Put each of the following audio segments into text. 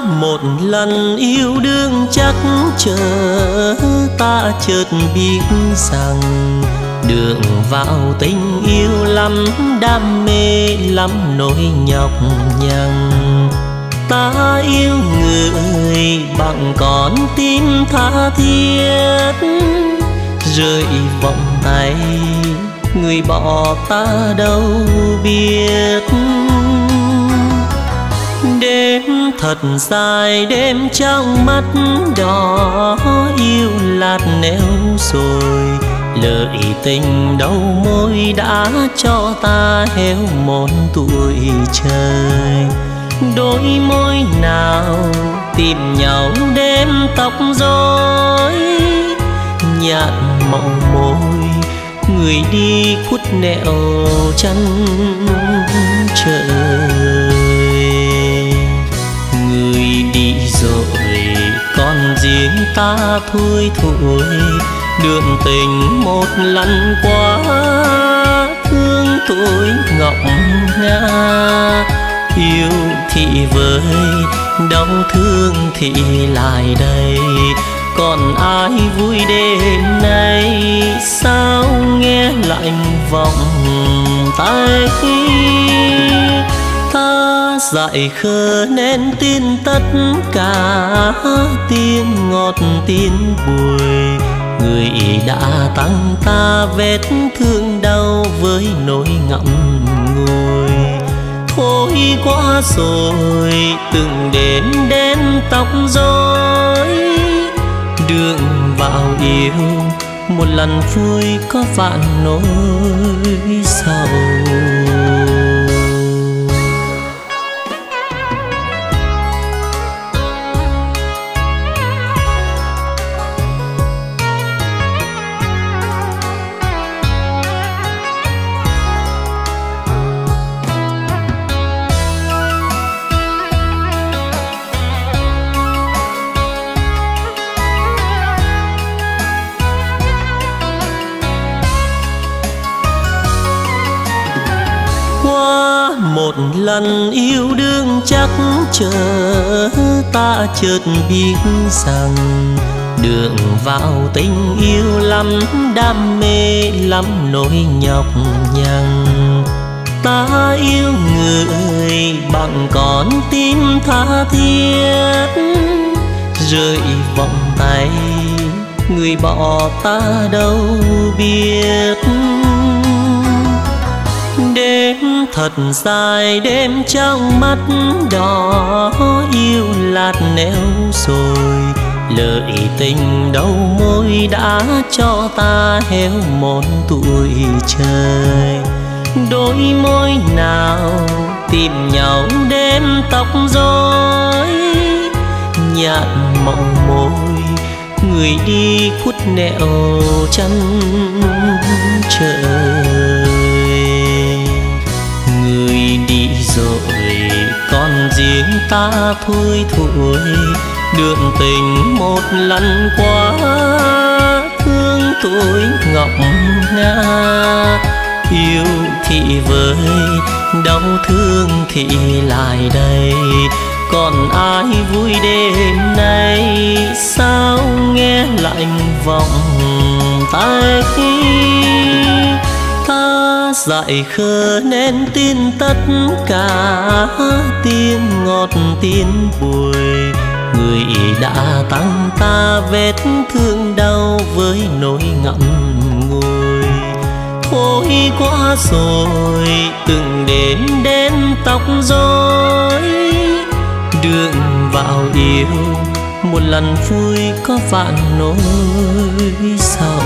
một lần yêu đương chắc chờ ta chợt biết rằng đường vào tình yêu lắm đam mê lắm nỗi nhọc nhằn. Ta yêu người bằng con tim tha thiết, rơi vòng tay người bỏ ta đâu biết. Đêm thật dài đêm trong mắt đỏ yêu lạt nẻo rồi, lời tình đầu môi đã cho ta héo mòn tuổi trời. Đôi môi nào tìm nhau đêm tóc rối, nhạt màu môi người đi khuất nẻo chân trời. Người đi rồi còn riêng ta thui thủi, đường tình một lần qua thương tuổi ngọc nga. Yêu thì với đau thương thì lại đây, còn ai vui đêm nay sao nghe lạnh vòng tay. Ta dại khờ nên tin tất cả tiếng ngọt tiếng buồn, người đã tăng ta vết thương đau với nỗi ngậm ngùi. Thôi quá rồi từng đêm đen tóc rối, đường vào yêu một lần vui có vạn nỗi sầu. Một lần yêu đương chắc chờ ta chợt biết rằng đường vào tình yêu lắm đam mê lắm nỗi nhọc nhằn. Ta yêu người bằng con tim tha thiết, rơi vòng tay người bỏ ta đâu biết. Đêm thật dài đêm trong mắt đỏ yêu lạt nẻo rồi, lời tình đầu môi đã cho ta héo mòn tuổi trời. Đôi môi nào tìm nhau đêm tóc rối, nhạt màu môi người đi khuất nẻo chân trời. Người đi rồi còn riêng ta thui thủi, đường tình một lần qua thương tuổi ngọc nga. Yêu thì với đau thương thì lại đây, còn ai vui đêm nay sao nghe lạnh vòng tay. Ta dại khờ nên tin tất cả tiếng ngọt tiếng buồn, người đã tăng ta vết thương đau với nỗi ngậm ngùi. Thôi quá rồi từng đêm đen tóc rối, đường vào yêu một lần vui có vạn nỗi sầu.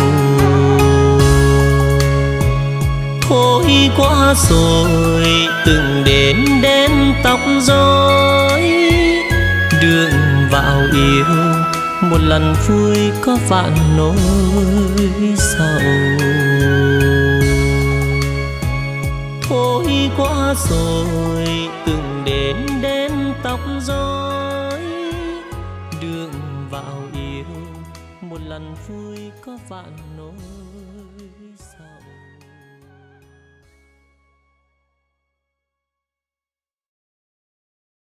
Thôi quá rồi từng đêm đen tóc rối, đường vào yêu một lần vui có vạn nỗi sầu. Thôi quá rồi từng đêm đen tóc rối, đường vào yêu một lần vui có vạn nỗi